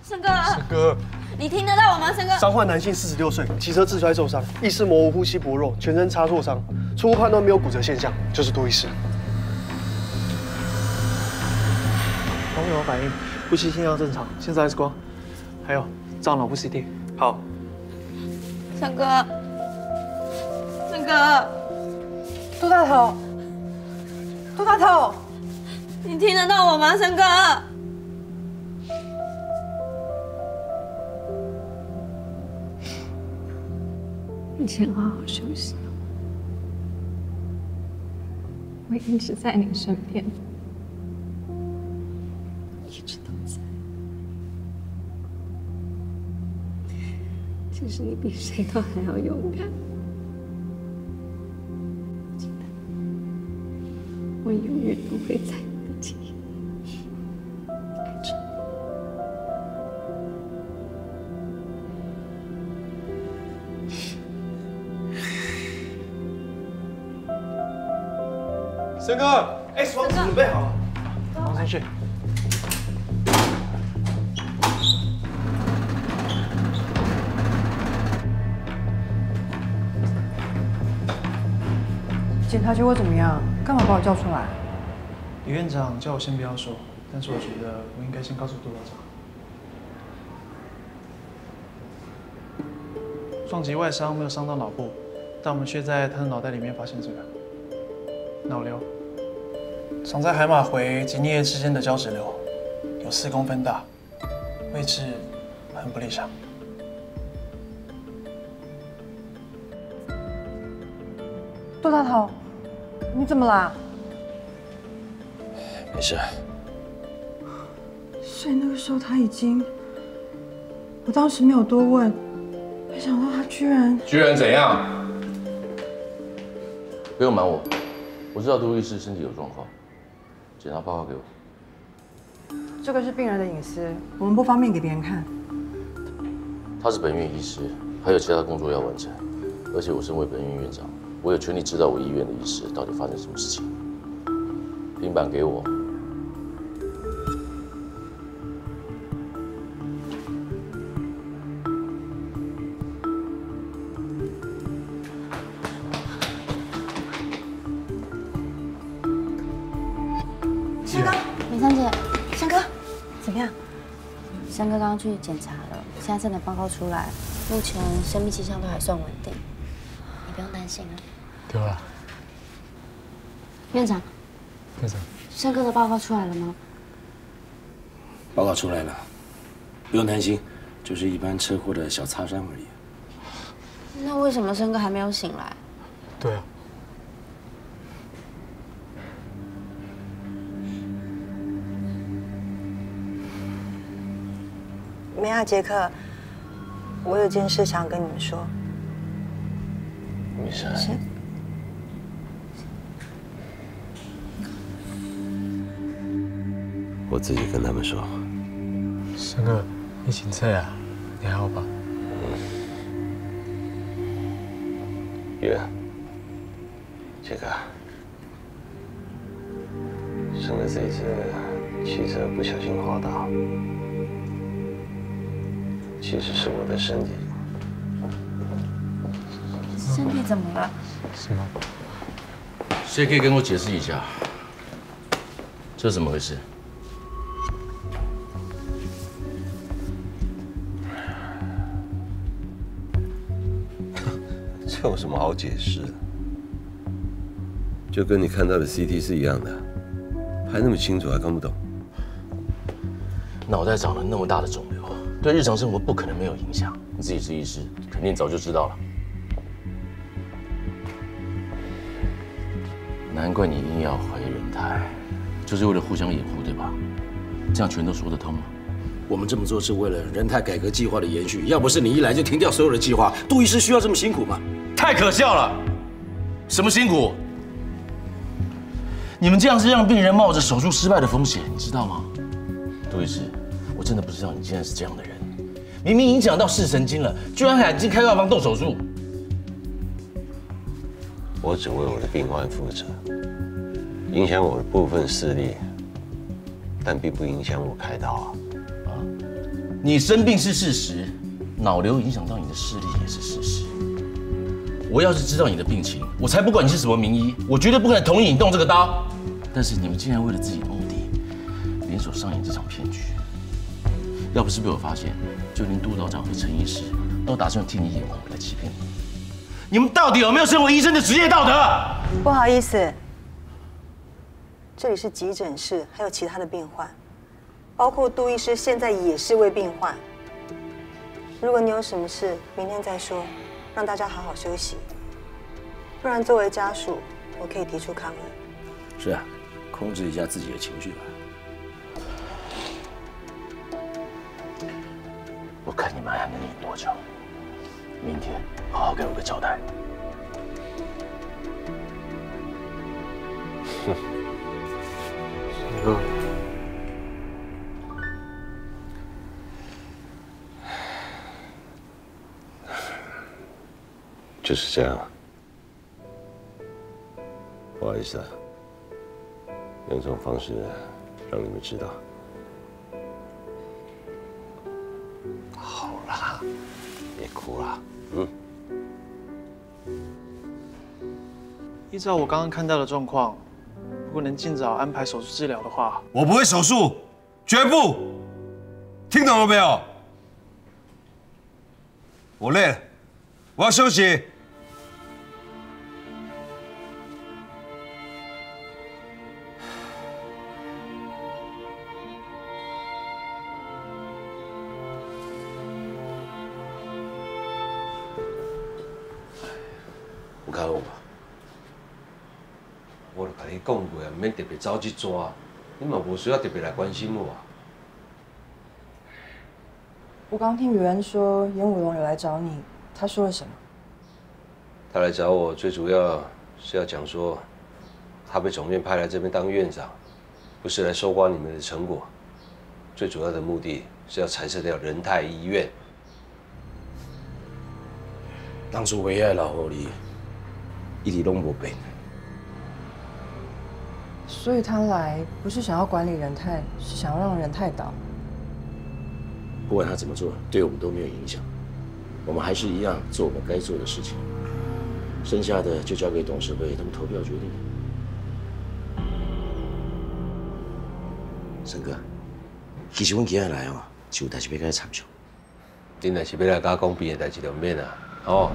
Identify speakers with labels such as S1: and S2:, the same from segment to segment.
S1: 申哥，
S2: 申哥，
S1: 你听得到我吗？申哥，
S3: 伤患男性46岁，骑车自摔受伤，意识模糊，呼吸薄弱，全身擦挫伤，初步判断没有骨折现象，就是多意识。都没有反应，呼吸现象正常，现在 X 光，还有照脑部 CT。好。
S1: 申哥，申哥，
S4: 杜大头，杜大头，
S1: 你听得到我吗？申哥。
S5: 你先好好休息，我一直在你身边，一直都在。其实你比谁都还要勇敢，记得，我永远都会在你的记忆里爱着你。
S3: 申哥 ，X 光准备好了，放上去。
S4: 检查结果怎么样？干嘛把我叫出来？
S3: 李院长叫我先不要说，但是我觉得我应该先告诉杜道长。撞击外伤没有伤到脑部，但我们却在他的脑袋里面发现这个脑瘤。 长在海马回及颞叶之间的胶质瘤，有4公分大，位置很不理想。
S4: 杜大头，你怎么啦？
S6: 没事。
S4: 所以那个时候他已经，我当时没有多问，没想到他居然
S6: 怎样？不用瞒我，我知道杜医师身体有状况。 检查报告给我。
S4: 这个是病人的隐私，我们不方便给别人看。
S6: 他是本院医师，还有其他工作要完成，而且我身为本院院长，我有权利知道我医院的医师到底发生什么事情。平板给我。
S1: 美香姐，申哥，
S4: 怎么样？
S1: 申哥刚刚去检查了，现在测的报告出来，目前生命迹象都还算稳定，你不用担心啊。
S2: 丢了。
S1: 院长，
S2: 院长，
S1: 申哥的报告出来了吗？
S7: 报告出来了，不用担心，就是一般车祸的小擦伤而已。
S1: 那为什么申哥还没有醒来？
S2: 对啊。
S4: 梅亚杰克，我有件事想跟你们说。
S6: 没事。
S4: 是。
S7: 我自己跟他们说。
S2: 申哥，你请测呀？你还好吧？
S6: 月，杰克，生了这次汽车不小心滑倒。 其实是我的身体。
S1: 身体怎么了？
S2: 什么？
S6: 谁可以跟我解释一下，这是怎么回事？
S8: 这有什么好解释的？就跟你看到的 CT 是一样的，拍那么清楚还看不懂？
S6: 脑袋长了那么大的肿瘤。 对日常生活不可能没有影响，你自己是医师，肯定早就知道了。难怪你硬要怀仁泰，就是为了互相掩护，对吧？这样全都说得通吗？
S7: 我们这么做是为了仁泰改革计划的延续，要不是你一来就停掉所有的计划，杜医师需要这么辛苦吗？
S6: 太可笑了！什么辛苦？你们这样是让病人冒着手术失败的风险，你知道吗？杜医师，我真的不知道你现在是这样的人。 明明影响到视神经了，居然还已经开药方动手术。
S8: 我只为我的病患负责，影响我的部分视力，但并不影响我开刀啊。
S6: 你生病是事实，脑瘤影响到你的视力也是事实。我要是知道你的病情，我才不管你是什么名医，我绝对不可能同意你动这个刀。但是你们竟然为了自己的目的，联手上演这场骗局。要不是被我发现，就连督导长和陈医师都打算替你眼红来欺骗你。你们到底有没有身为医生的职业道德？
S4: 不好意思，这里是急诊室，还有其他的病患，包括杜医师现在也是位病患。如果你有什么事，明天再说，让大家好好休息。不然，作为家属，我可以提出抗议。
S7: 是啊，控制一下自己的情绪吧。
S6: 我看你们还能忍多久？明天好好给我个交代。
S8: 哼。就是这样。不好意思啊，用这种方式让你们知道。好啦，别哭了，
S3: 依照我刚刚看到的状况，如果能尽早安排手术治疗的话，
S9: 我不会手术，绝不！听懂了没有？我累了，我要休息。
S8: 有较好吧？我就甲你讲过啊，免特别走去抓，你嘛无需要特别来关心我。
S4: 我刚听宇恩说严武龙有来找你，他说了什么？
S8: 他来找我，最主要是要讲说，他被总院派来这边当院长，不是来收刮你们的成果，最主要的目的是要裁撤掉仁泰医院。
S7: 当初唯爱老狐狸，一直拢无变。
S4: 所以他来不是想要管理仁泰，是想要让仁泰倒。
S7: 不管他怎么做，对我们都没有影响。我们还是一样做我们该做的事情，剩下的就交给董事会他们投票决定。沈哥，其实阮今日来哦，是有代志要甲你参详。
S8: 真的是要来甲讲病的代志就免啊，哦。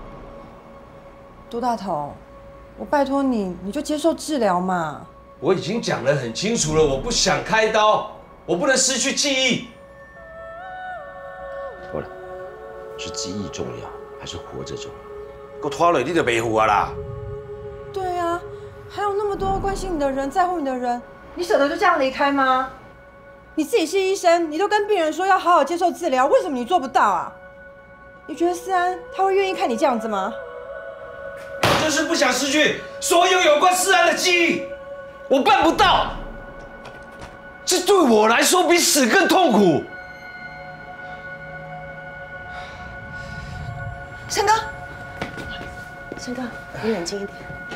S4: 杜大头，我拜托你，你就接受治疗嘛。
S8: 我已经讲得很清楚了，我不想开刀，我不能失去记忆。
S7: 好了，是记忆重要还是活着重要？够拖累你就袂赴啊啦！
S4: 对啊，还有那么多关心你的人、在乎你的人，你舍得就这样离开吗？你自己是医生，你都跟病人说要好好接受治疗，为什么你做不到啊？你觉得思安他会愿意看你这样子吗？
S8: 我就是不想失去所有有关思安的记忆，我办不到，这对我来说比死更痛苦。
S4: 沈哥，沈哥，你冷静一点，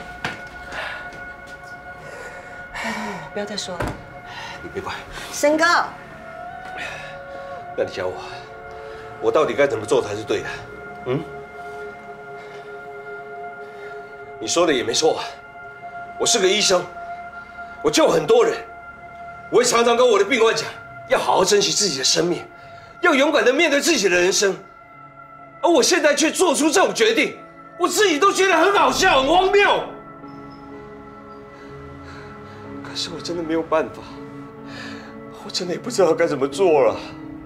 S4: 拜托你不要再说了。
S8: 你别管。
S4: 沈哥，
S8: 那你教我到底该怎么做才是对的？你说的也没错啊，我是个医生，我救很多人，我也常常跟我的病患讲，要好好珍惜自己的生命，要勇敢地面对自己的人生。而我现在却做出这种决定，我自己都觉得很好笑、很荒谬。可是我真的没有办法，我真的也不知道该怎么做了。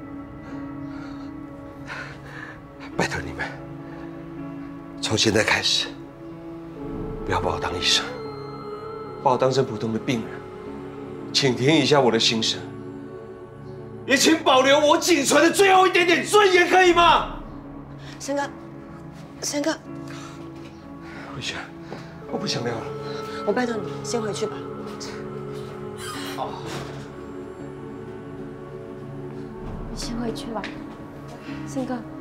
S8: 拜托你们，从现在开始，不要把我当医生，把我当成普通的病人，请听一下我的心声，也请保留我仅存的最后一点点尊严，可以吗？
S4: 沈哥，沈哥，
S8: 回去，我不想聊了。
S4: 我拜托你先回去吧。
S1: 你先回去吧，森哥。